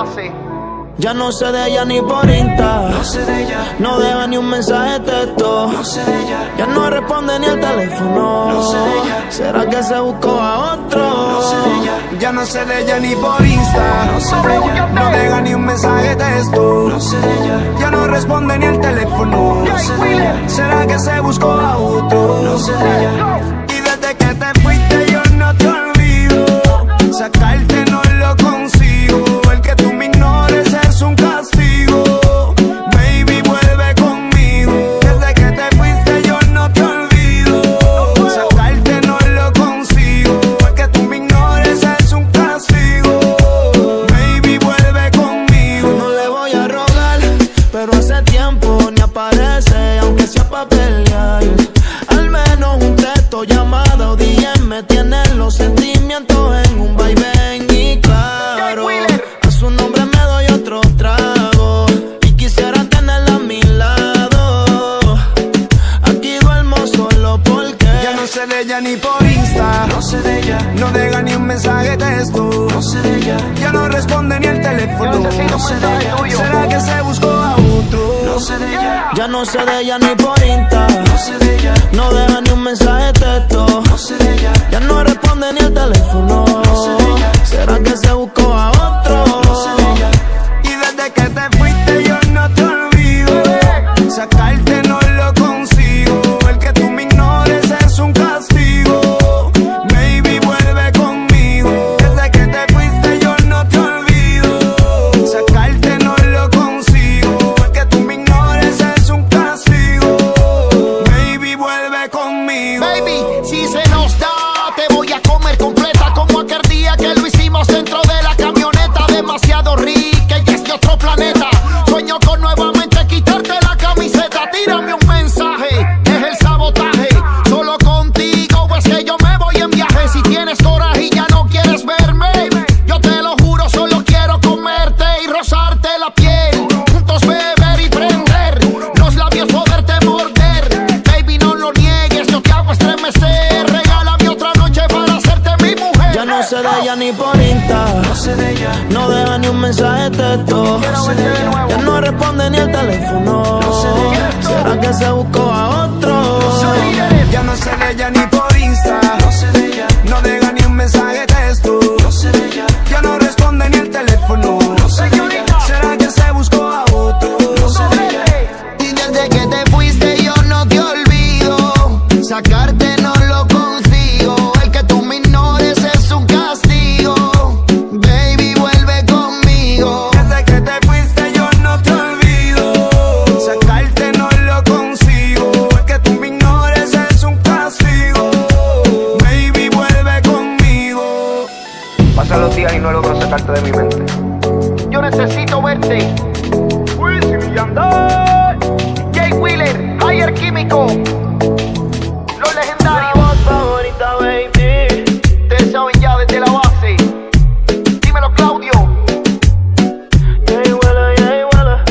base. Ya no sé de ella ni por Insta. No sé de ella. No deja ni un mensaje de texto. No sé de ella. Ya no responde ni el teléfono. No sé de ella. ¿Será que se buscó a otro? No sé de ella. Ya no sé de ella ni por Insta. No sé de ella. No deja ni un mensaje de texto. No sé de ella. Ya no responde ni el teléfono. No sé de ella. ¿Será que se buscó a otro? No sé de ella. Y desde que te fuiste yo no te olvido. Sacarte no lo consigo. El que tú me ignores es un castigo. Baby, vuelve conmigo. Desde que te fuiste yo no te olvido. Sacarte no lo consigo. El que tú me ignores es un castigo. Baby, vuelve conmigo. No le voy a rogar, pero hace tiempo ni aparece, aunque sea pa' pelear. Al menos un texto, llamada o DM me tienen los sentimientos en un vaivén. Y claro, a su nombre me doy otro trago y quisiera tenerla a mi lado. Aquí duermo solo porque Ya no sé de ella ni por Insta. No sé de ella. No deja ni un mensaje de texto. No sé de ella. Ya no responde ni el teléfono. Necesito un mensaje tuyo. ¿Será que se buscó a otro? No sé de ella. ya no sé de ella ni por Insta. No sé de ella. No deja ni un mensaje de texto. No sé de ella. Ya no responde ni el teléfono. sé de ella. ¿Será que se buscó a otro? No sé de ella. Y desde que te fuiste yo no te olvido. Sacarte no lo consigo. El que tú me ignores es un castigo. Baby, vuelve conmigo. Desde que te fuiste yo no te olvido. Sacarte no lo consigo. El que tú me ignores es un castigo. Baby, vuelve conmigo. Baby, si se nos da, te voy a comer completa como aquel día que lo hicimos dentro de la camioneta. Demasiado rica y es de otro planeta. Sueño con nuevamente quitarte la camiseta. Tírame un mensaje, es el sabotaje. Solo contigo es que yo me voy en viaje. Si tienes coraje y ya no quieres verme, yo te lo juro, solo quiero comerte y rozarte la piel. Juntos beber y prender, los labios poderte morder. Baby, no lo niegues, yo te hago estremecer. Regálame otra noche para hacerte mi mujer. Ya no sé de ella ni por Insta. No sé de ella. No deja ni un mensaje de texto. Quiero verte de nuevo. Ya no responde ni el teléfono. ¿Será que se buscó a otro? Ya no sé de ella ni por Insta. No sé de ella. No deja ni un mensaje de texto. No sé de ella. Ya no responde ni el teléfono. No sé de ella. ¿Será que se buscó a otro? No sé de ella. Y desde que te fuiste yo no te olvido. Sacarte no lo consigo. El que tú me ignores es un castigo. Baby, vuelve conmigo. Desde que te fuiste yo no te olvido. Sacarte no lo consigo. El que tú me ignores es un castigo. Baby, vuelve conmigo. Pasan los días y no logro sacarte de mi mente. Yo necesito verte. Wisin y Yandel, Jay Wheeler, Higher Químico, los legendarios. Mi voz favorita, baby. Ustedes saben ya desde la base. Dímelo, Claudio. Yeah, huele, yeah, huele.